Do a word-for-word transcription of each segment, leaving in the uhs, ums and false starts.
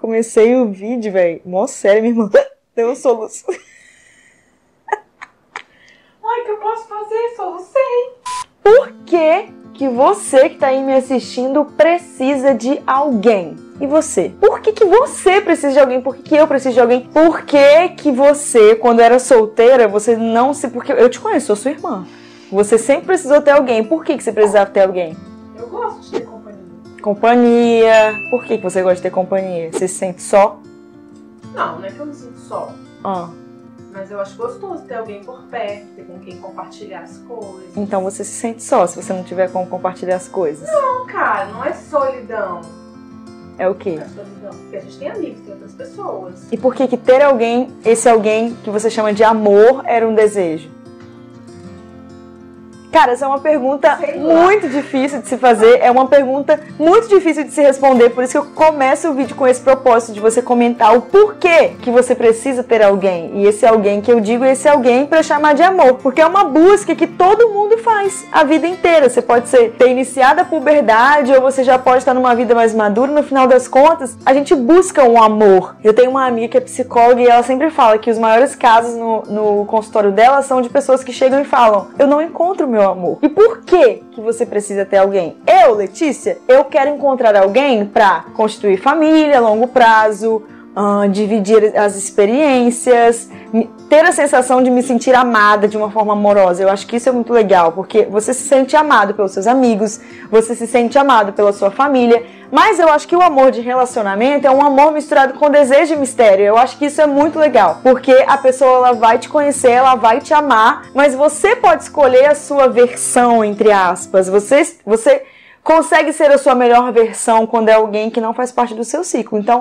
comecei o vídeo, velho, mó sério, minha irmã. Deu um soluço. Ai, que eu posso fazer? Solucei. Por que que você que tá aí me assistindo precisa de alguém? E você? Por que que você precisa de alguém? Por que que eu preciso de alguém? Por que que você, quando era solteira, você não se... Porque eu te conheço, sou sua irmã. Você sempre precisou ter alguém. Por que que você precisava ter alguém? Eu gosto de ter companhia. Companhia. Por que que você gosta de ter companhia? Você se sente só? Não, não é que eu me sinto só. Ah. Mas eu acho gostoso ter alguém por perto, ter com quem compartilhar as coisas. Então você se sente só se você não tiver como compartilhar as coisas? Não, cara, não é solidão. É o quê? Não é solidão, porque a gente tem amigos, tem outras pessoas. E por que que ter alguém, esse alguém que você chama de amor, era um desejo? Cara, essa é uma pergunta muito difícil de se fazer, é uma pergunta muito difícil de se responder, por isso que eu começo o vídeo com esse propósito de você comentar o porquê que você precisa ter alguém. E esse alguém que eu digo, esse alguém para chamar de amor, porque é uma busca que todo mundo faz a vida inteira. Você pode ser, ter iniciado a puberdade ou você já pode estar numa vida mais madura, no final das contas, a gente busca um amor. Eu tenho uma amiga que é psicóloga e ela sempre fala que os maiores casos no, no consultório dela são de pessoas que chegam e falam: eu não encontro meu amor. E por que que você precisa ter alguém? Eu, Letícia, eu quero encontrar alguém para constituir família a longo prazo, uh, dividir as experiências, ter a sensação de me sentir amada de uma forma amorosa. Eu acho que isso é muito legal, porque você se sente amado pelos seus amigos, você se sente amado pela sua família, mas eu acho que o amor de relacionamento é um amor misturado com desejo e mistério. Eu acho que isso é muito legal, porque a pessoa ela vai te conhecer, ela vai te amar, mas você pode escolher a sua versão, entre aspas. Você, você consegue ser a sua melhor versão quando é alguém que não faz parte do seu ciclo. Então,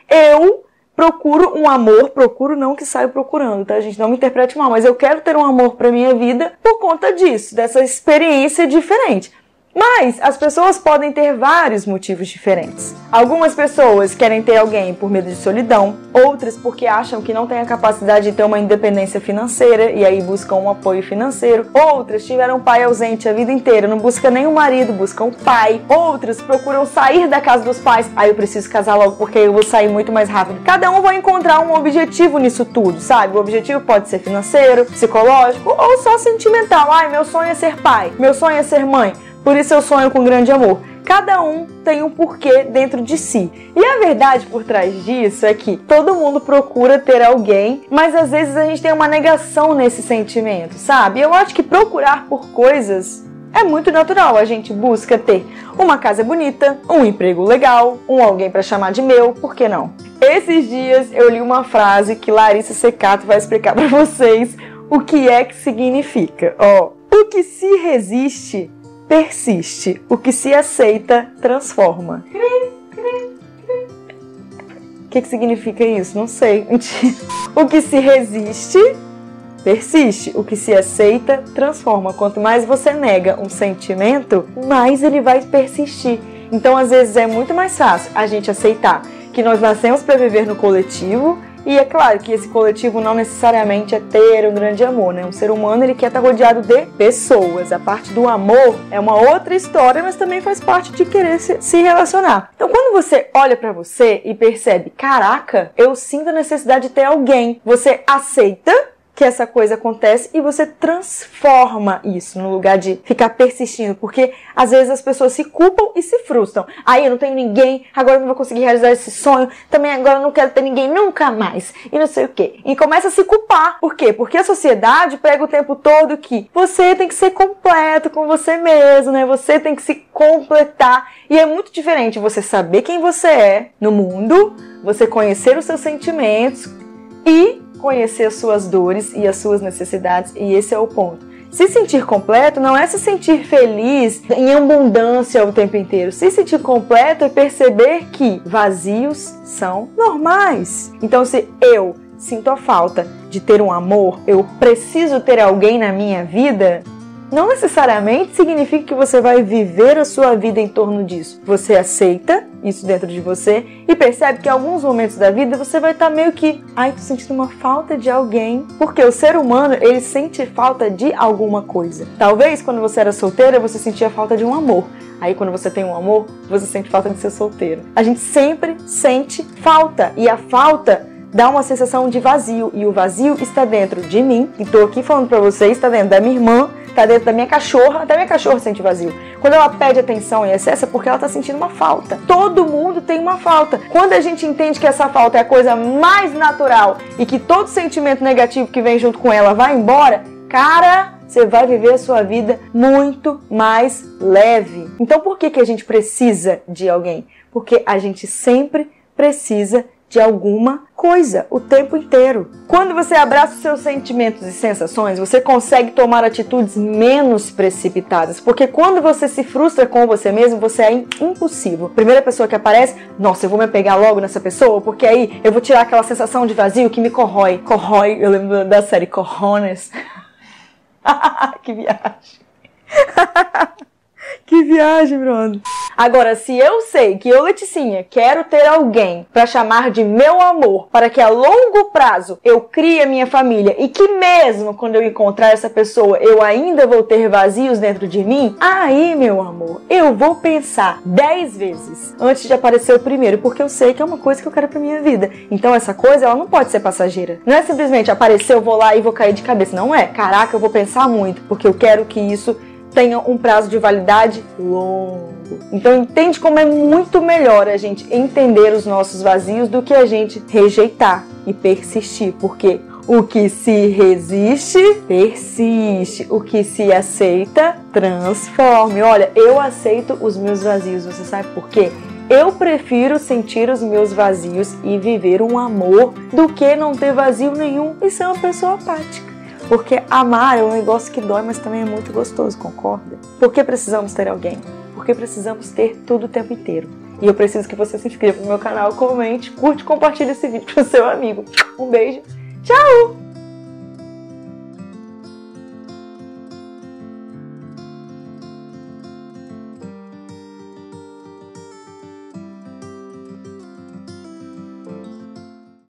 eu procuro um amor, procuro não que saio procurando, tá, gente? Não me interprete mal, mas eu quero ter um amor pra minha vida por conta disso, dessa experiência diferente. Mas as pessoas podem ter vários motivos diferentes. Algumas pessoas querem ter alguém por medo de solidão, outras porque acham que não têm a capacidade de ter uma independência financeira e aí buscam um apoio financeiro. Outras tiveram um pai ausente a vida inteira, não buscam nem o marido, buscam o pai. Outras procuram sair da casa dos pais. Aí ah, eu preciso casar logo porque eu vou sair muito mais rápido. Cada um vai encontrar um objetivo nisso tudo, sabe? O objetivo pode ser financeiro, psicológico ou só sentimental. Ai, meu sonho é ser pai, meu sonho é ser mãe. Por isso eu sonho com grande amor. Cada um tem um porquê dentro de si. E a verdade por trás disso é que todo mundo procura ter alguém, mas às vezes a gente tem uma negação nesse sentimento, sabe? Eu acho que procurar por coisas é muito natural. A gente busca ter uma casa bonita, um emprego legal, um alguém para chamar de meu, por que não? Esses dias eu li uma frase que Larissa Secato vai explicar para vocês o que é que significa. Ó, o que se resiste persiste, o que se aceita transforma. O que que significa isso? Não sei. O que se resiste persiste, o que se aceita transforma. Quanto mais você nega um sentimento, mais ele vai persistir. Então, às vezes é muito mais fácil a gente aceitar que nós nascemos para viver no coletivo. E é claro que esse coletivo não necessariamente é ter um grande amor, né? Um ser humano, ele quer estar rodeado de pessoas. A parte do amor é uma outra história, mas também faz parte de querer se relacionar. Então, quando você olha pra você e percebe, caraca, eu sinto a necessidade de ter alguém, você aceita que essa coisa acontece e você transforma isso no lugar de ficar persistindo, porque às vezes as pessoas se culpam e se frustram. Aí eu não tenho ninguém, agora eu não vou conseguir realizar esse sonho, também agora eu não quero ter ninguém nunca mais, e não sei o quê. E começa a se culpar. Por quê? Porque a sociedade prega o tempo todo que você tem que ser completo com você mesmo, né? Você tem que se completar. E é muito diferente você saber quem você é no mundo, você conhecer os seus sentimentos e conhecer as suas dores e as suas necessidades, e esse é o ponto. Se sentir completo não é se sentir feliz em abundância o tempo inteiro. Se sentir completo é perceber que vazios são normais. Então, se eu sinto a falta de ter um amor, eu preciso ter alguém na minha vida, não necessariamente significa que você vai viver a sua vida em torno disso. Você aceita isso dentro de você e percebe que em alguns momentos da vida você vai estar meio que, ai, tô sentindo uma falta de alguém. Porque o ser humano, ele sente falta de alguma coisa. Talvez quando você era solteira, você sentia falta de um amor. Aí quando você tem um amor, você sente falta de ser solteiro. A gente sempre sente falta. E a falta dá uma sensação de vazio. E o vazio está dentro de mim. E tô aqui falando pra vocês, está dentro da minha irmã, está dentro da minha cachorra. Até minha cachorra sente vazio. Quando ela pede atenção em excesso é porque ela está sentindo uma falta. Todo mundo tem uma falta. Quando a gente entende que essa falta é a coisa mais natural e que todo sentimento negativo que vem junto com ela vai embora, cara, você vai viver a sua vida muito mais leve. Então por que que a gente precisa de alguém? Porque a gente sempre precisa de alguma coisa, o tempo inteiro. Quando você abraça os seus sentimentos e sensações, você consegue tomar atitudes menos precipitadas, porque quando você se frustra com você mesmo, você é impulsivo. Primeira pessoa que aparece, nossa, eu vou me apegar logo nessa pessoa, porque aí eu vou tirar aquela sensação de vazio que me corrói. Corrói, eu lembro da série Corrones. Que viagem. Que viagem, Bruno. Agora, se eu sei que eu, Leticinha, quero ter alguém para chamar de meu amor, para que a longo prazo eu crie a minha família e que mesmo quando eu encontrar essa pessoa eu ainda vou ter vazios dentro de mim, aí, meu amor, eu vou pensar dez vezes antes de aparecer o primeiro, porque eu sei que é uma coisa que eu quero pra minha vida. Então essa coisa, ela não pode ser passageira. Não é simplesmente aparecer, eu vou lá e vou cair de cabeça. Não é. Caraca, eu vou pensar muito, porque eu quero que isso tenha um prazo de validade longo. Então entende como é muito melhor a gente entender os nossos vazios do que a gente rejeitar e persistir, porque o que se resiste, persiste. O que se aceita, transforma. Olha, eu aceito os meus vazios, você sabe por quê? Eu prefiro sentir os meus vazios e viver um amor do que não ter vazio nenhum e ser uma pessoa apática. Porque amar é um negócio que dói, mas também é muito gostoso, concorda? Por que precisamos ter alguém? Porque precisamos ter tudo o tempo inteiro. E eu preciso que você se inscreva no meu canal, comente, curte e compartilhe esse vídeo com o seu amigo. Um beijo, tchau!